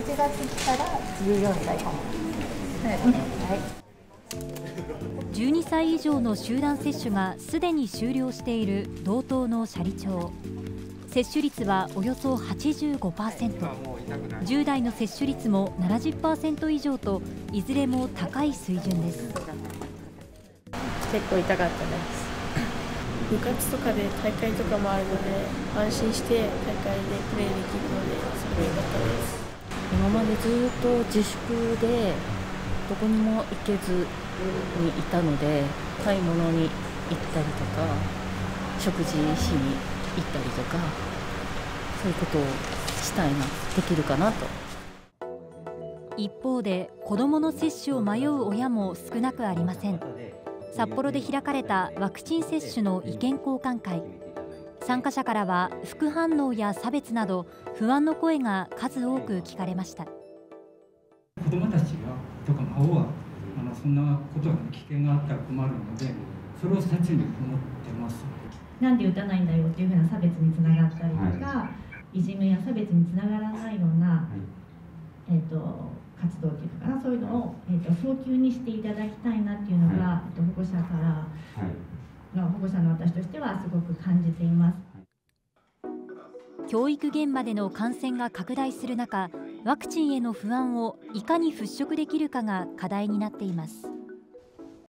月来たら14歳かも。はい。 12歳以上の集団接種がすでに終了している道東の斜里町。接種率はおよそ 85%、10代の接種率も 70% 以上と、いずれも高い水準です。 結構痛かったです。部活とかで大会とかもあるので、安心して大会でプレーできるので、すごい良かったです。 今までずっと自粛でどこにも行けずにいたので、買い物に行ったりとか食事しに行ったりとか、そういうことをしたいな、できるかなと。 一方で子どもの接種を迷う親も少なくありません。札幌で開かれたワクチン接種の意見交換会。参加者からは副反応や差別など不安の声が数多く聞かれました。 子どもたちがとか孫はそんなことが危険があったら困るので、それを切に思ってます。 なんで打たないんだよっていうふうな差別につながったりとか、いじめや差別につながらないような、活動っていうのかな、そういうのを、早急にしていただきたいなっていうのが、保護者の私としてはすごく感じています。 教育現場での感染が拡大する中、ワクチンへの不安をいかに払拭できるかが課題になっています。